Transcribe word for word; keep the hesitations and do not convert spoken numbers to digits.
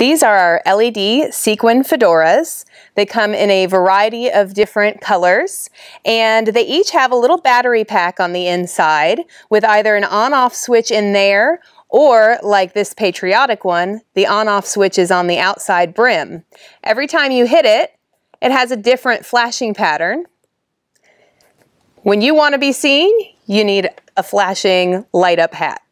These are our L E D sequin fedoras. They come in a variety of different colors, and they each have a little battery pack on the inside with either an on-off switch in there, or like this patriotic one, the on-off switch is on the outside brim. Every time you hit it, it has a different flashing pattern. When you want to be seen, you need a flashing light-up hat.